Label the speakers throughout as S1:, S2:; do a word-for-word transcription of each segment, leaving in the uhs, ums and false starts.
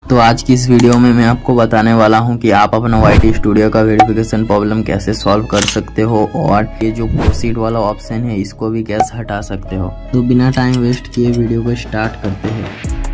S1: तो आज की इस वीडियो में मैं आपको बताने वाला हूं कि आप अपना वाई टी स्टूडियो का वेरिफिकेशन प्रॉब्लम कैसे सॉल्व कर सकते हो और ये जो प्रोसीड वाला ऑप्शन है इसको भी कैसे हटा सकते हो। तो बिना टाइम वेस्ट किए वीडियो को स्टार्ट करते हैं।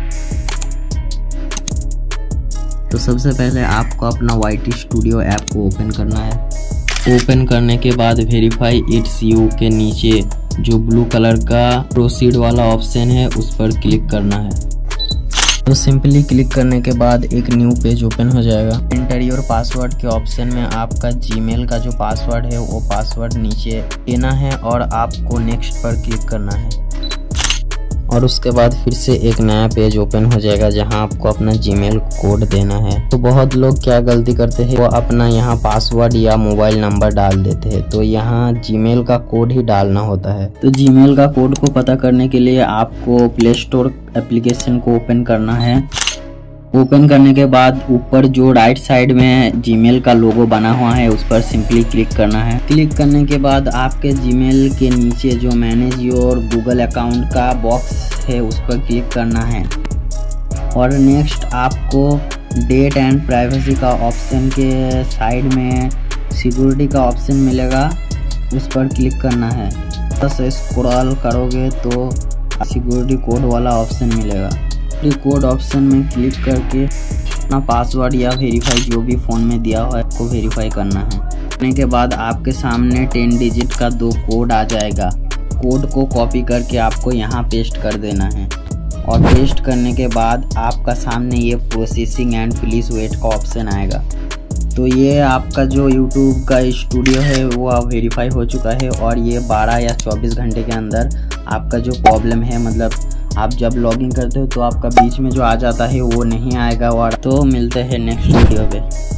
S1: तो सबसे पहले आपको अपना वाई टी स्टूडियो ऐप को ओपन करना है। ओपन करने के बाद वेरीफाई इट्स यू के नीचे जो ब्लू कलर का प्रोसीड वाला ऑप्शन है उस पर क्लिक करना है। तो सिंपली क्लिक करने के बाद एक न्यू पेज ओपन हो जाएगा। एंटर योर पासवर्ड के ऑप्शन में आपका जीमेल का जो पासवर्ड है वो पासवर्ड नीचे देना है और आपको नेक्स्ट पर क्लिक करना है। और उसके बाद फिर से एक नया पेज ओपन हो जाएगा जहां आपको अपना जीमेल कोड देना है। तो बहुत लोग क्या गलती करते हैं, वो अपना यहाँ पासवर्ड या मोबाइल नंबर डाल देते हैं, तो यहाँ जीमेल का कोड ही डालना होता है। तो जीमेल का कोड को पता करने के लिए आपको प्ले स्टोर एप्लीकेशन को ओपन करना है। ओपन करने के बाद ऊपर जो राइट साइड में जीमेल का लोगो बना हुआ है उस पर सिंपली क्लिक करना है। क्लिक करने के बाद आपके जीमेल के नीचे जो मैनेज योर गूगल अकाउंट का बॉक्स है उस पर क्लिक करना है। और नेक्स्ट आपको डेट एंड प्राइवेसी का ऑप्शन के साइड में सिक्योरिटी का ऑप्शन मिलेगा, उस पर क्लिक करना है। बस स्क्रॉल करोगे तो सिक्योरिटी कोड वाला ऑप्शन मिलेगा। कोड ऑप्शन में क्लिक करके अपना पासवर्ड या वेरीफाई जो भी फ़ोन में दिया हुआ है आपको वेरीफाई करना है। करने के बाद आपके सामने टेन डिजिट का दो कोड आ जाएगा। कोड को कॉपी करके आपको यहाँ पेस्ट कर देना है और पेस्ट करने के बाद आपका सामने ये प्रोसेसिंग एंड प्लीज़ वेट का ऑप्शन आएगा। तो ये आपका जो यूट्यूब का स्टूडियो है वो अब वेरीफाई हो चुका है और ये बारह या चौबीस घंटे के अंदर आपका जो प्रॉब्लम है, मतलब आप जब लॉगिन करते हो तो आपका बीच में जो आ जाता है वो नहीं आएगा। और तो मिलते हैं नेक्स्ट वीडियो पे।